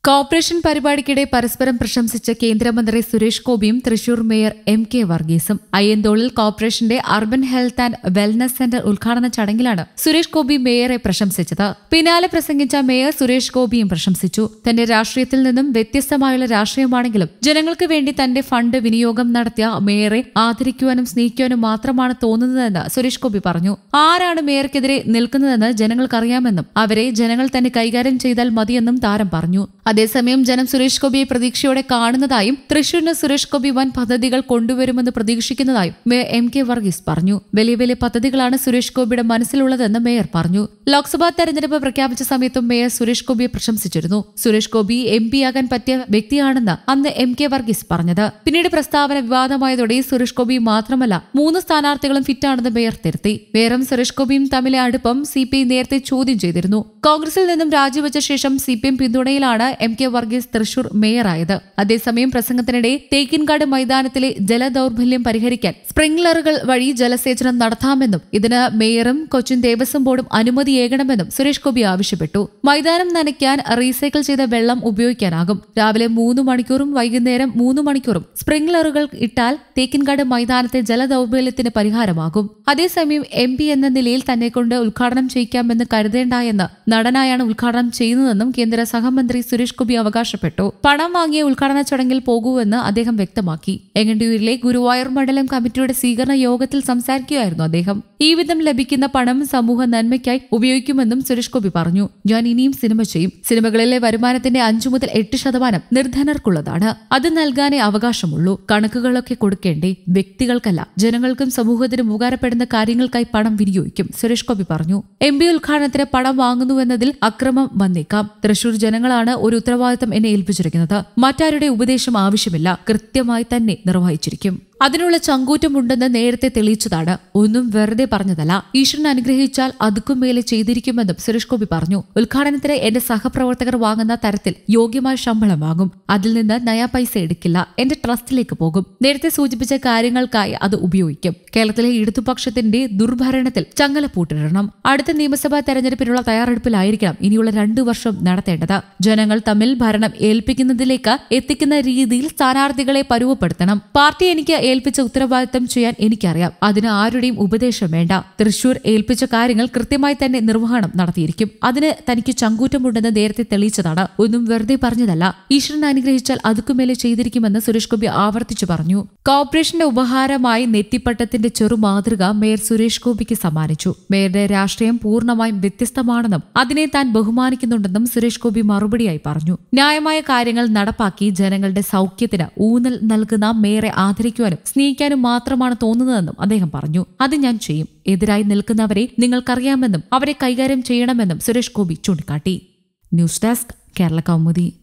Corporation പരിപാടിക്കിടെ പരസ്പരം പ്രശംസിച്ച കേന്ദ്രമന്ത്രി സുരേഷ് ഗോപിയും തൃശൂർ മേയർ എം.കെ. വർഗീസും അയ്യന്തോളിൽ കോർപ്പറേഷന്റെ urban health and wellness centre ഉദ്ഘാടന ചടങ്ങിലാണ് സുരേഷ് ഗോപി മേയറെ പ്രശംസിച്ചത്. പിന്നാലെ പ്രസംഗിച്ച മേയർ സുരേഷ് ഗോപിയും പ്രശംസിച്ചു. തന്റെ രാഷ്ട്രീയത്തിൽ നിന്നും വ്യത്യസ്തമായുള്ള രാഷ്ട്രീയമാണെങ്കിലും ജനങ്ങൾക്ക് വേണ്ടി തന്റെ ഫണ്ട് വിനിയോഗം നടത്തിയ മേയറെ ആദരിക്കുവാനും സ്നേഹിക്കുവാനും മാത്രമാണ് തോന്നുന്നതെന്ന് സുരേഷ് ഗോപി പറഞ്ഞു. ആരാണ് മേയർക്കെതിരെ നിൽക്കുന്നതെന്ന് ജനങ്ങൾക്കറിയാമെന്നും അവരെ ജനങ്ങൾ തന്നെ കൈകാര്യം ചെയ്താൽ മതിയെന്നും താരം പറഞ്ഞു. അതേസമയം ജനം സുരേഷ് ഗോപിയെ പ്രതീക്ഷയോടെ കാണുന്നതായും തൃശൂരിന് സുരേഷ് ഗോപി വൻ പദ്ധതികൾ കൊണ്ടുവരുമെന്ന് പ്രതീക്ഷിക്കുന്നതായും മേയർ എം.കെ. വർഗീസ് പറഞ്ഞു. വലിയ വലിയ പദ്ധതികളാണ് സുരേഷ് ഗോപിയുടെ മനസ്സിലുള്ളതെന്ന് മേയർ പറഞ്ഞു. ലോക്സഭാ തെരഞ്ഞെടുപ്പ് പ്രഖ്യാപിച്ച സമയത്തും മേയർ സുരേഷ് ഗോപിയെ പ്രശംസിച്ചിരുന്നു. സുരേഷ് ഗോപി എം.പിയാകാൻ പറ്റിയ വ്യക്തിയാണെന്ന് അന്ന് എം.കെ. വർഗീസ് പറഞ്ഞത്. പിന്നീട് പ്രസ്താവന വിവാദമായതോടെ സുരേഷ് ഗോപി മാത്രമല്ല 3 സ്ഥാനാർത്ഥികളും ഫിറ്റാണെന്ന് മേയർ തിരുത്തി. മേയറും സുരേഷ് ഗോപിയും തമ്മിലെ അടുപ്പം സിപിഐ നേരത്തെ ചോദ്യം ചെയ്തിരുന്നു. കോൺഗ്രസിൽ നിന്നും രാജിവെച്ച ശേഷം സിപിഎം പിന്തുണയിലാണ് എം.കെ. വർഗീസ് തൃശൂർ മേയറായത്. അതേസമയം പ്രസംഗത്തിനിടെ തേക്കിൻകാട് മൈതാനത്തിലെ ജലദൌർബല്യം പരിഹരിക്കാൻ സ്പ്രിംഗ്ലറുകൾ വഴി ജലസേചനം നടത്താമെന്നും ഇതിന് മേയറും കൊച്ചിൻ ദേവസ്വം ബോർഡും അനുമതിയേകണമെന്നും സുരേഷ് ഗോപി ആവശ്യപ്പെട്ടു. മൈതാനം നനയ്ക്കാൻ റീസൈക്കിൾ ചെയ്ത വെള്ളം ഉപയോഗിക്കാനാകും. രാവിലെ 3 മണിക്കൂറും വൈകുന്നേരം 3 മണിക്കൂറും സ്പ്രിംഗ്ലറുകൾ ഇട്ടാൽ തേക്കിൻകാട് മൈതാനത്തെ ജലദൌർബല്യത്തിന് പരിഹാരമാകും. അതേസമയം എം.പി. എന്ന നിലയിൽ തന്നെക്കൊണ്ട് ഉദ്ഘാടനം ചെയ്യിക്കാമെന്ന് കരുതേണ്ട എന്ന് നടനായാണ് ഉദ്ഘാടനം ചെയ്യുന്നതെന്നും കേന്ദ്ര സഹമന്ത്രി സുരേഷ് ഗോപി അവകാശപ്പെട്ടു. പണം വാങ്ങിയ ഉദ്ഘാടന ചടങ്ങിൽ പോകൂവെന്ന് അദ്ദേഹം വ്യക്തമാക്കി. എങ്ങണ്ടിയൂരിലെ ഗുരുവായൂർ മണ്ഡലം കമ്മിറ്റിയുടെ സ്വീകരണ യോഗത്തിൽ സംസാരിക്കുകയായിരുന്നു അദ്ദേഹം. ഈ വിധം ലഭിക്കുന്ന പണം സമൂഹ നന്മയ്ക്കായി ഉപയോഗിക്കുമെന്നും സുരേഷ് ഗോപി പറഞ്ഞു. ഞാൻ ഇനിയും സിനിമ ചെയ്യും. സിനിമകളിലെ വരുമാനത്തിന്റെ 5 മുതൽ 8% നിർധനർക്കുള്ളതാണ്. അത് നൽകാനേ അവകാശമുള്ളൂ. കണക്കുകളൊക്കെ കൊടുക്കേണ്ടേ? വ്യക്തികൾക്കല്ല, ജനങ്ങൾക്കും സമൂഹത്തിനും ഉപകാരപ്പെടുന്ന കാര്യങ്ങൾക്കായി പണം വിനിയോഗിക്കും, സുരേഷ് ഗോപി പറഞ്ഞു. എം.പി. ഉദ്ഘാടനത്തിന് പണം വാങ്ങുന്നുവെന്നതിൽ അക്രമം വന്നേക്കാം. തൃശൂർ ജനങ്ങളാണ് ഒരു ഉത്തരവാദിത്തം എന്നെ ഏൽപ്പിച്ചിരിക്കുന്നത്. മറ്റാരുടെ ഉപദേശം ആവശ്യമില്ല. കൃത്യമായി തന്നെ നിർവഹിച്ചിരിക്കും. അതിനുള്ള ചങ്കൂറ്റമുണ്ടെന്ന് നേരത്തെ തെളിയിച്ചതാണ്. ഒന്നും വെറുതെ പറഞ്ഞതല്ല. ഈശ്വരൻ അനുഗ്രഹിച്ചാൽ അതുക്കും മേലെ ചെയ്തിരിക്കുമെന്നും സുരേഷ് ഗോപി പറഞ്ഞു. ഉദ്ഘാടനത്തിന് എന്റെ സഹപ്രവർത്തകർ വാങ്ങുന്ന തരത്തിൽ യോഗ്യമായ ശമ്പളം വാങ്ങും. അതിൽ നിന്ന് നയാ പൈസ എടുക്കില്ല. എന്റെ ട്രസ്റ്റിലേക്ക് പോകും. നേരത്തെ സൂചിപ്പിച്ച കാര്യങ്ങൾക്കായി അത് ഉപയോഗിക്കും. കേരളത്തിലെ ഇടതുപക്ഷത്തിന്റെ ദുർഭരണത്തിൽ ചങ്ങല പൂട്ടിടണം. അടുത്ത നിയമസഭാ തെരഞ്ഞെടുപ്പിനുള്ള തയ്യാറെടുപ്പിലായിരിക്കണം ഇനിയുള്ള 2 വർഷം നടത്തേണ്ടത്. ജനങ്ങൾ തമ്മിൽ ഭരണം ഏൽപ്പിക്കുന്നതിലേക്ക് എത്തിക്കുന്ന രീതിയിൽ സ്ഥാനാർത്ഥികളെ പരുവപ്പെടുത്തണം. പാർട്ടി എനിക്ക് ഏൽപ്പിച്ച ഉത്തരവാദിത്തം ചെയ്യാൻ എനിക്കറിയാം. അതിന് ആരുടെയും ഉപദേശം വേണ്ട. തൃശൂർ ഏൽപ്പിച്ച കാര്യങ്ങൾ കൃത്യമായി തന്നെ നിർവഹണം നടത്തിയിരിക്കും. അതിന് തനിക്ക് ചങ്കൂറ്റമുണ്ടെന്ന് നേരത്തെ തെളിയിച്ചതാണ്. ഒന്നും വെറുതെ പറഞ്ഞതല്ല. ഈശ്വരൻ അനുഗ്രഹിച്ചാൽ അതുക്കുമേലെ ചെയ്തിരിക്കുമെന്ന് സുരേഷ് ഗോപി ആവർത്തിച്ചു പറഞ്ഞു. കോർപ്പറേഷന്റെ ഉപഹാരമായി നെറ്റിപ്പട്ടത്തിന്റെ ചെറുമാതൃക മേയർ സുരേഷ് ഗോപിക്ക് സമ്മാനിച്ചു. മേയറുടെ രാഷ്ട്രീയം പൂർണ്ണമായും വ്യത്യസ്തമാണെന്നും അതിനെ താൻ ബഹുമാനിക്കുന്നുണ്ടെന്നും സുരേഷ് ഗോപി മറുപടിയായി പറഞ്ഞു. ന്യായമായ കാര്യങ്ങൾ നടപ്പാക്കി ജനങ്ങളുടെ സൗഖ്യത്തിന് ഊന്നൽ നൽകുന്ന മേയറെ ആദരിക്കുവാനും സ്നേഹിക്കാനും മാത്രമാണ് തോന്നുന്നതെന്നും അദ്ദേഹം പറഞ്ഞു. അത് ഞാൻ ചെയ്യും. എതിരായി നിൽക്കുന്നവരെ നിങ്ങൾക്കറിയാമെന്നും അവരെ കൈകാര്യം ചെയ്യണമെന്നും സുരേഷ് ഗോപി ചൂണ്ടിക്കാട്ടി. News desk Kerala Kaumudi.